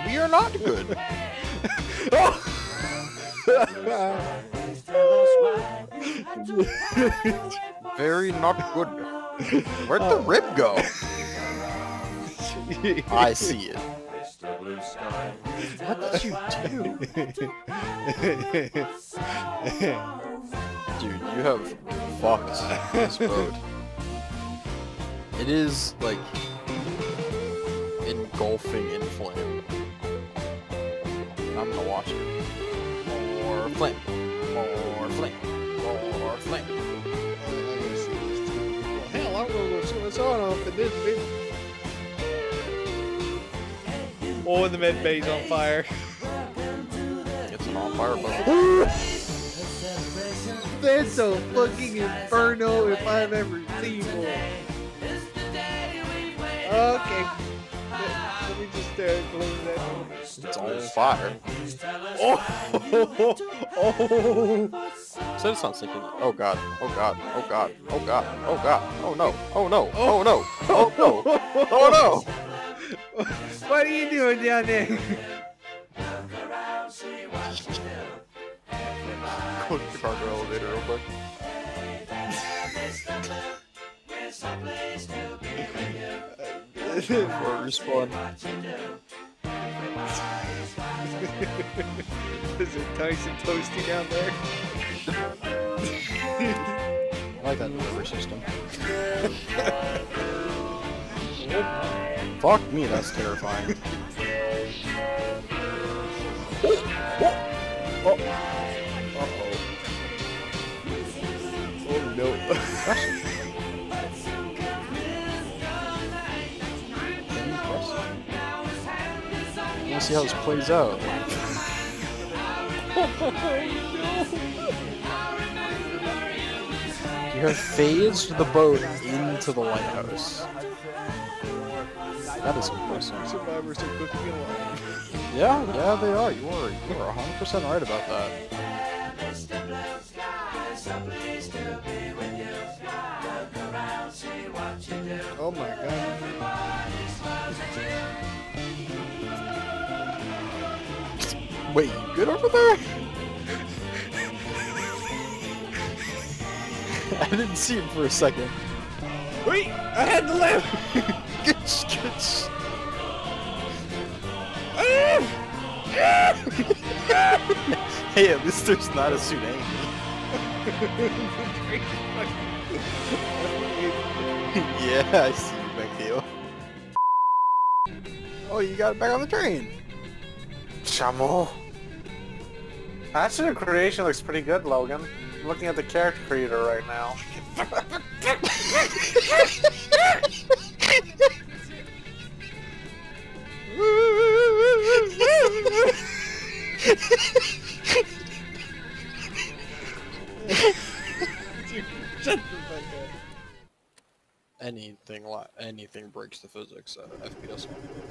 maybe you're not good. Very not good. Where'd the rib go? I see it. What did you do? Dude, you have fucked this boat. It is, like, engulfing in flame. I'm gonna watch it. More flame. More flame. More flame. Hell, I'm gonna go see what's on if it didn't be. Oh, and the med bay's on fire. It's an on fire boat. That's a fucking inferno if I've ever seen one. Okay. Let me just close that one. It's on fire. Oh! So it's not sinking. Oh god. Oh god. Oh god. Oh god. Oh god. Oh no. Oh no. Oh no. Oh no. Oh no. What are you doing down there? Go to the cargo elevator real quick. Or respawn. Is it Tyson Toasty down there? I like that delivery system. Fuck me, that's terrifying. Oh. Oh no. Let's see how this plays out. You have phased the boat into the lighthouse. That is impressive. Survivors are cooking along. Yeah, they are. You are 100% right about that. Oh my god. Wait, you good over there? I didn't see him for a second. Wait! I had to live! Good. Hey, at least there's not a tsunami. Yeah, I see you, Beckio. Oh, you got it back on the train. Chamo. Actually, the creation looks pretty good, Logan. I'm looking at the character creator right now. Anything breaks the physics at FPS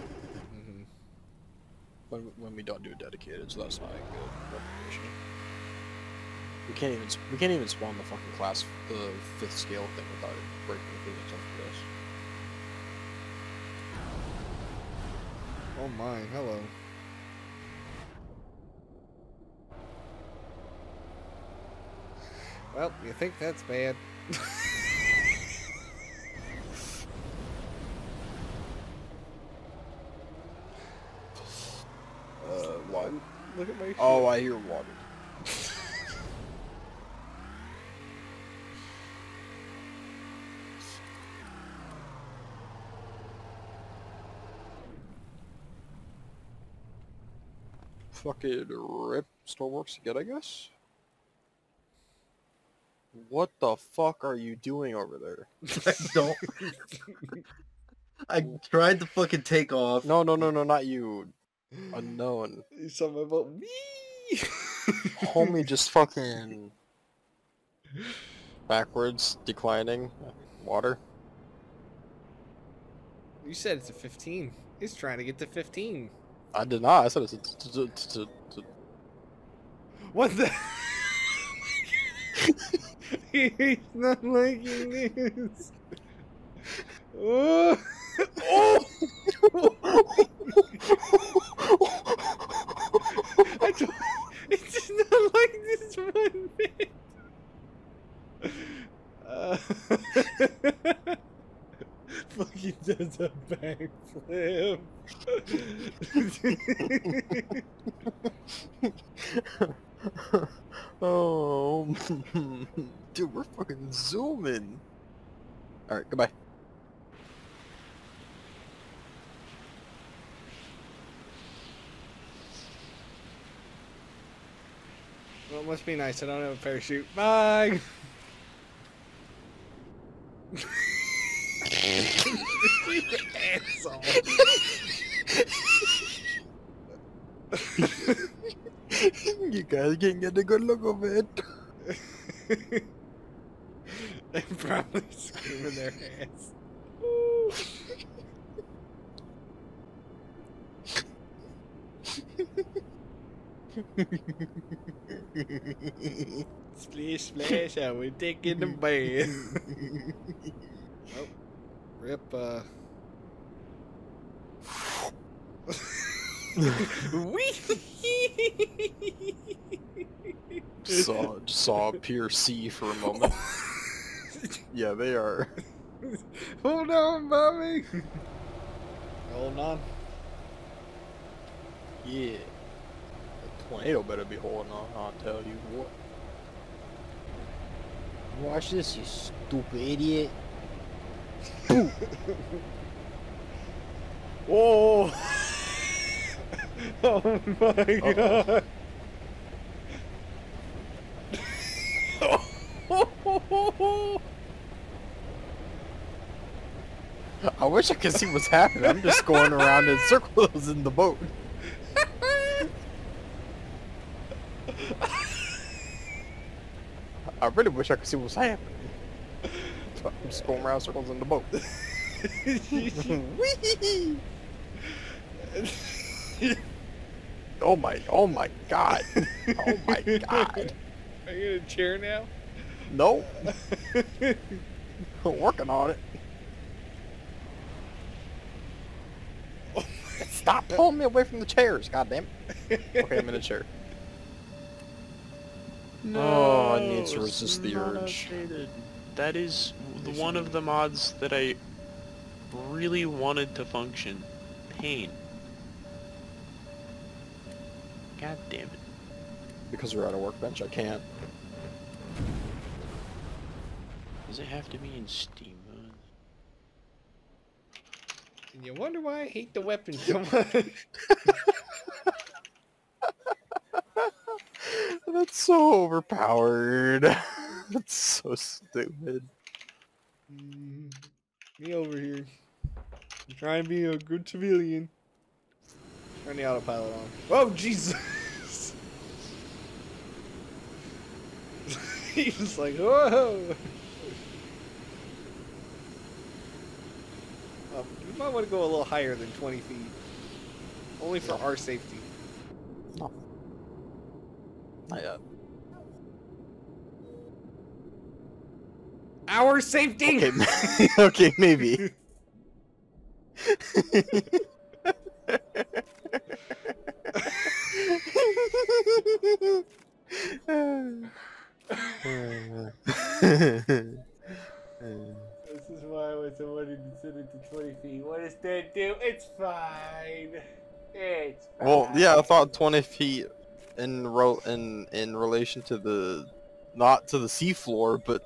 1. When we don't do it dedicated, so that's not a good reputation. We can't even spawn the fucking class, the 5th scale thing without it breaking the physics on FPS. Oh my, hello. Well, you think that's bad? What? Look at my shit. Oh, I hear water. Fucking rip. Still works again, I guess? What the fuck are you doing over there? I don't. I tried to fucking take off. No, not you. Unknown. Something about me. Homie just fucking backwards, declining, water. You said it's a 15. He's trying to get to 15. I did not. I said it's What the? He's not liking this. Oh! Oh! backflip. Oh, dude, we're fucking zooming. All right, goodbye. Well, it must be nice. I don't have a parachute. Bye. Asshole. You guys can't get a good look of it. They probably screaming their ass. Splish splash, I will take in the bed. Oh, rip. Saw pure sea for a moment. Yeah, they are. Hold on, Bobby. Hold on. Yeah. The tornado better be holding on, I'll tell you what. Watch this, you stupid idiot. Whoa! Oh my god! I wish I could see what's happening. I'm just going around in circles in the boat. I really wish I could see what's happening. So I'm just going around circles in the boat. Whee! Oh my god. Oh my god. Are you in a chair now? Nope. I'm working on it. Stop pulling me away from the chairs, goddamn it. Okay, I'm in a chair. Oh, I need to resist the urge. That is one of the mods that I really wanted to function. Pain. God damn it. Because we're at a workbench, I can't. Does it have to be in Steam mode? And you wonder why I hate the weapon so much. That's so overpowered. That's so stupid. Me over here. I'm trying to be a good civilian. Turn the autopilot on. Oh, Jesus! He's like, whoa! You might want to go a little higher than 20 feet. Only for our safety. No. Not yet. Our safety! Okay, okay, maybe. This is why I was wanting to set it to 20 feet. What does that do? It's fine. It's fine. Well, yeah, I thought 20 feet in relation to the, not to the seafloor, but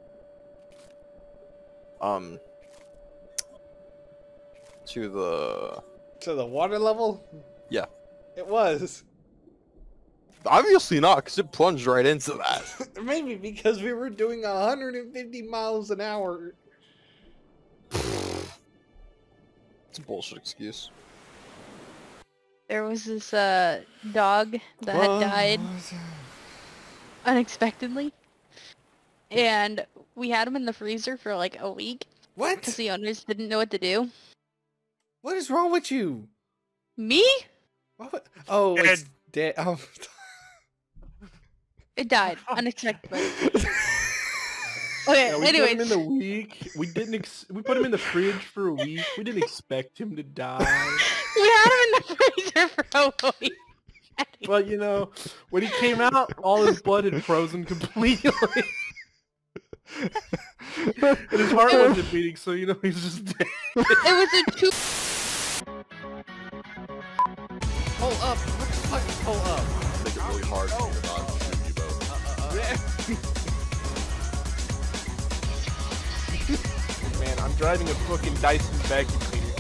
To the water level? Yeah. It was. Obviously not, because it plunged right into that. Maybe because we were doing 150 miles an hour. It's a bullshit excuse. There was this dog that had died unexpectedly, and we had him in the freezer for like a week What? because the owners didn't know what to do. What is wrong with you? Me? What? Oh, it's dead. Oh. It died unexpectedly. Okay, Yeah, we put him anyways. in the week. We didn't. We put him in the fridge for a week. We didn't expect him to die. We had him in the freezer for a week. But you know, when he came out, all his blood had frozen completely. And his heart wasn't beating, so you know he's just dead. It was a two. Pull up. What the fuck? Pull up. Make it really hard for you to not shoot you both. Man, I'm driving a fucking Dyson vacuum cleaner.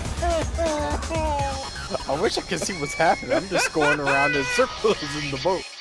I wish I could see what's happening. I'm just going around in circles in the boat.